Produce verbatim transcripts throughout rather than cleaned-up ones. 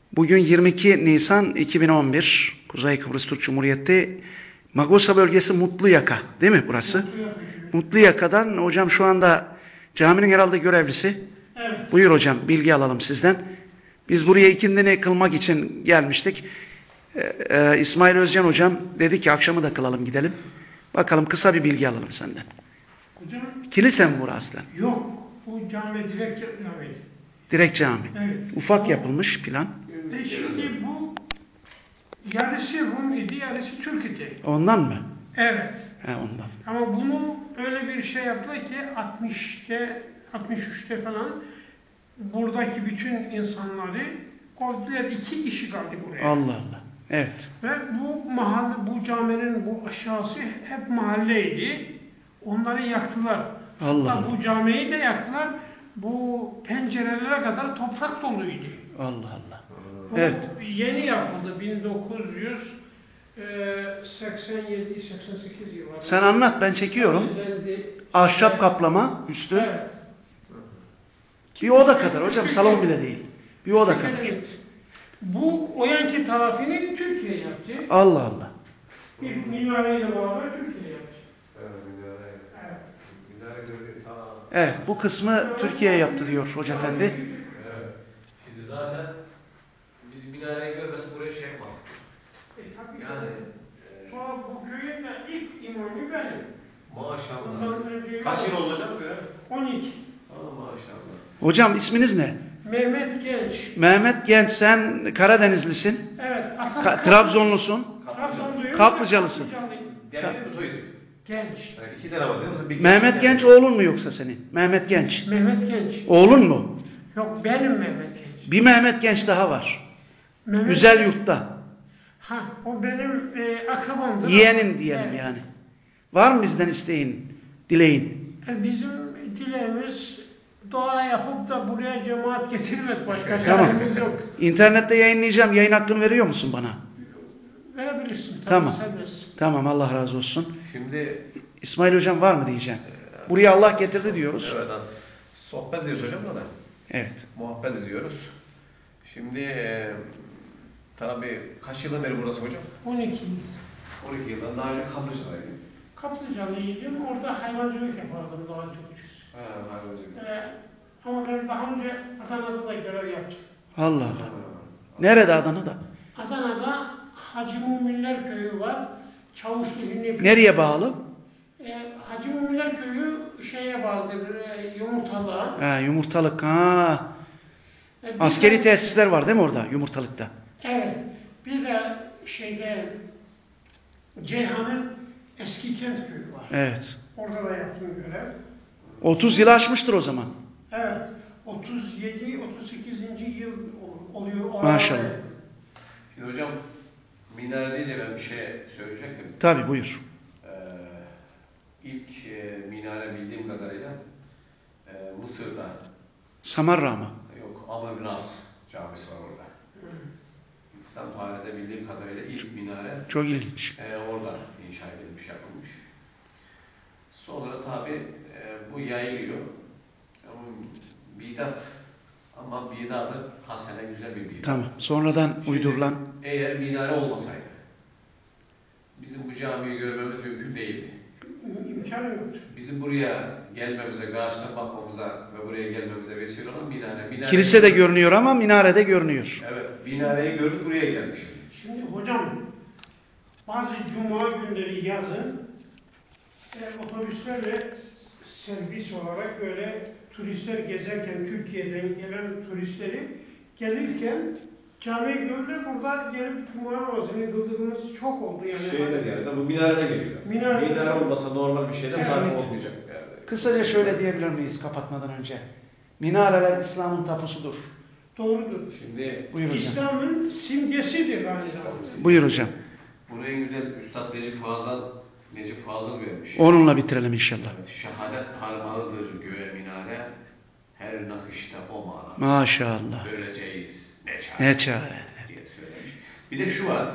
Bugün yirmi iki Nisan iki bin on bir, Kuzey Kıbrıs Türk Cumhuriyeti Magosa bölgesi Mutluyaka, değil mi burası? Mutluyaka. Mutluyaka'dan hocam şu anda caminin herhalde görevlisi. Evet. Buyur hocam, bilgi alalım sizden. Biz buraya ikindini kılmak için gelmiştik. Ee, e, İsmail Özcan hocam dedi ki akşamı da kılalım gidelim. Bakalım kısa bir bilgi alalım senden. Hocam Kilise mi burası? yok. Bu cami direkt cami. Direkt cami. Evet. Ufak yapılmış plan. E şimdi bu yarısı Rum idi, yarısı Türk idi. Ondan mı? Evet. He ondan. Ama bunu öyle bir şey yaptılar ki altmışta, altmış üçte falan buradaki bütün insanları kovdular. İki kişi kaldı buraya. Allah Allah. Evet. Ve bu mahalle, bu caminin bu aşağısı hep mahalleydi. Onları yaktılar. Allah Hatta Allah. bu camiyi de yaktılar. Bu pencerelere kadar toprak doluydu. Allah Allah. Bu Evet. yeni yapıldı bin dokuz yüz seksen yedi seksen sekiz yılında. Sen anlat, ben çekiyorum. Düzenlendi. Ahşap kaplama üstü. Evet. Bir oda kadar hocam, salon bile değil. Bir oda kadar. Evet. Bu o yanki tarafını Türkiye yaptı. Allah Allah. Bir minareyle beraber Türkiye yaptı. Evet, bu kısmı Türkiye yaptı diyor Hoca Efendi. Evet. Şimdi zaten biz minareyi görmesi buraya şey yapmaz. E, tabii Yani e, sonra bu köyün de ilk imamı benim. maşallah. Ondan önce Kaç yıl olacak göre? on iki. Aa, maşallah. Hocam isminiz ne? Mehmet Genç. Mehmet Genç, sen Karadenizlisin. Evet. Asas Ka- Trabzonlusun. Trabzonluyum. Kaplıcalısın. Kaplıcalıyım. Demir mi soy isim? Genç. Yani iki tane var değil mi? Sen bir Mehmet Genç oğlun mu yoksa senin? Mehmet Genç. Mehmet Genç. Oğlun mu? Yok benim Mehmet Genç. Bir Mehmet Genç daha var. Mehmet Güzel yurtta. Ha o benim e, akrabamdır. Yeğenin diyelim Evet. yani. Var mı bizden isteğin, dileğin? E, bizim dileğimiz dua yapıp da buraya cemaat getirmek, başka Tamam. çaremiz yok. İnternette yayınlayacağım. Yayın hakkını veriyor musun bana? Verebilirsin. Tabii, Tamam. serbest. Tamam, Allah razı olsun. Şimdi İsmail hocam var mı diyeceğim. Buraya Allah getirdi diyoruz. evet, abi. Sohbet ediyoruz hocamla da. Evet. Muhabbet ediyoruz. Şimdi e, tabii kaç yıldan beri buradasın hocam? on iki yıl. on iki yıldan daha önce Kaplıca'daydın. Kaplıcalıydım. Orada hayvancılık yapardım daha önce. Ha, hayvancılık. Ee, ama ben daha önce Adana'da da görev yaptım. Allah Allah. Nerede Adana'da? Adana'da Hacı Müminler Köyü var. Çavuşlu Hünni. Nereye bağlı? Ee, Hacı Müminler Köyü şeye bağlıdır, e, Yumurtalığa. Ha, Yumurtalık. Ha. Ee, bir Askeri de- tesisler var değil mi orada Yumurtalık'ta? Evet. Bir de şeyde Ceyhan'ın Eski Kent Köyü var. Evet. Orada da yaptım görev. otuz yıl aşmıştır o zaman. Evet. otuz yedi otuz sekizinci yıl ol- oluyor. o Maşallah. arada. Şimdi hocam minare deyince ben bir şey söyleyecektim. Tabii buyur. Ee, ilk e, minare bildiğim kadarıyla e, Mısır'da, Samarra mı? yok Amr Nas camisi var orada. İslam tarihinde bildiğim kadarıyla ilk minare Çok ilginç. e, orada inşa edilmiş, yapılmış. Sonra tabi e, bu yayılıyor. Ama bidat, ama bidatı hasene güzel bir bidat. Tamam. Sonradan Şimdi, uydurulan. eğer minare olmasaydı bizim bu camiyi görmemiz mümkün değildi. İmkanı yoktu. Bizim buraya gelmemize, karşıdan bakmamıza ve buraya gelmemize vesile olan minare. minare Kilise de görünüyor ama minare de görünüyor. Evet, minareyi gördük, buraya geldik. Şimdi hocam bazı cuma günleri yazın e, otobüslerle servis olarak böyle turistler gezerken Türkiye'den gelen turistleri gelirken camiye görürler, burada gelip cuma namazını kıldığımız çok oldu yani. Şeyden yani, bu minareden geliyor. Minare- Minare olmasa normal bir şeyden Kesinlikle. farkı olmayacak. Yani. Kısaca şöyle diyebilir miyiz kapatmadan önce? Minareler İslam'ın tapusudur. Doğrudur. Şimdi Buyur hocam. İslam'ın simgesidir aynı zamanda. Buyur hocam. bunu en güzel Üstad Necip Fazıl, Necip Fazıl vermiş. Onunla bitirelim inşallah. Evet, şehadet parmağıdır göğe minare, her nakışta o mana. Maşallah. Göreceğiz ne çare. Ne çare. Diye söylemiş. Bir de şu var.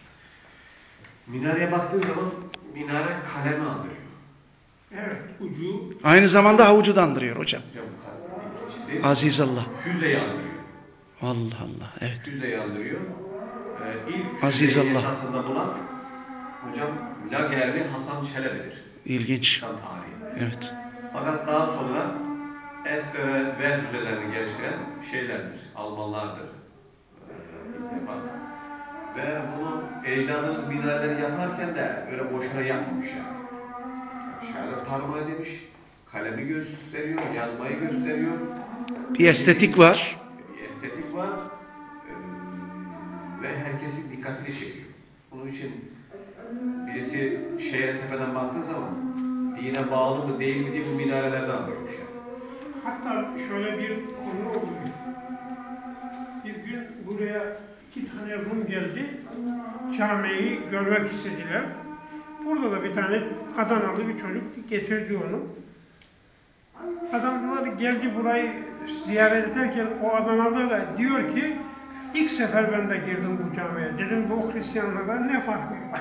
Minareye baktığın zaman minare kalemi andırıyor. Evet, ucu Aynı zamanda havucu dandırıyor hocam. Hocam bu kalem ikisi Aziz Allah. füzeyi andırıyor. Allah Allah. Evet. Füze yandırıyor. Ee, ilk Aziz füzeyi Allah. esasında bulan hocam Lagerli Hasan Çelebi'dir. İlginç. İslam tarihi. Evet. Fakat daha sonra S ve V füzelerini geliştiren şeylerdir. Almanlardır. Ee, ilk defa. Ve bunu ecdadımız binaları yaparken de öyle boşuna yapmamış yani. Şehadet parmağı demiş, kalemi gösteriyor, yazmayı gösteriyor. Bir estetik var. Bir estetik var ee, ve herkesin dikkatini çekiyor. Bunun için birisi şehre tepeden baktığı zaman dine bağlı mı değil mi diye bu minarelerde anlıyormuş yani. Hatta şöyle bir konu oldu. Bir gün buraya iki tane Rum geldi. Camiyi görmek istediler. Burada da bir tane Adanalı bir çocuk getirdi onu. Adamlar geldi burayı ziyaret ederken o Adanalı da diyor ki ilk sefer ben de girdim bu camiye. Dedim bu Hristiyanlardan ne farkı var?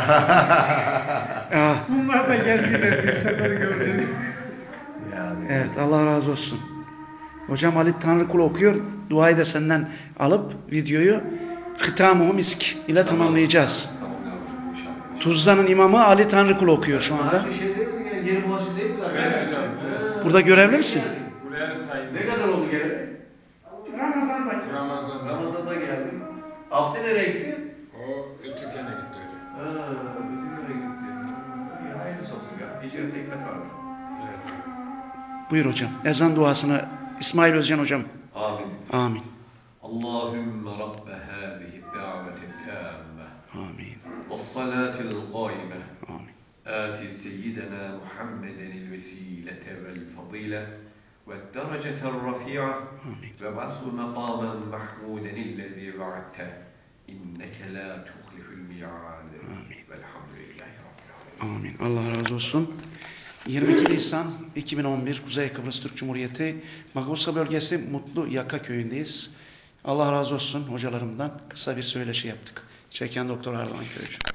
Bunlar da geldiler bir sefer gördüm. Yani. Evet, Allah razı olsun. Hocam Ali Tanrıkul okuyor. Duayı da senden alıp videoyu Hitamu Misk ile tamamlayacağız. Tamamlayalım inşallah. Tuzla'nın imamı Ali Tanrıkul okuyor şu anda. Daha şey değil mi ya? Yeni bulaşık değil mi? Evet hocam. Evet. Burada görevli misin? Buraya tayin. Ne kadar oldu geleli? Ramazan'da Ramazan'da. Ramazan'da geldi. Abdi nereye gitti? O Ütüken'e gitti hocam. Ha, Ötüken'e gitti. İyi, hayırlısı olsun ya. İçeride hikmet vardı. Evet. Buyur hocam. Ezan duasını İsmail Özcan hocam. Amin. Amin. Allahümme Rabbe hâzihi da'veti tâmme. Amin. Ve salâtil gâime. Amin. آتي سيدنا محمدا الوسيلة والفضيلة والدرجة الرفيعة Amin. وابعثه مقاما محمودا الذي وعدته إنك لا تخلف الميعاد والحمد لله رب العالمين. Amin. Allah razı olsun. yirmi iki Nisan iki bin on bir Kuzey Kıbrıs Türk Cumhuriyeti Maguska bölgesi Mutlu Yaka köyündeyiz. Allah razı olsun hocalarımdan kısa bir söyleşi yaptık. Çeken Doktor Ardahan Köycü.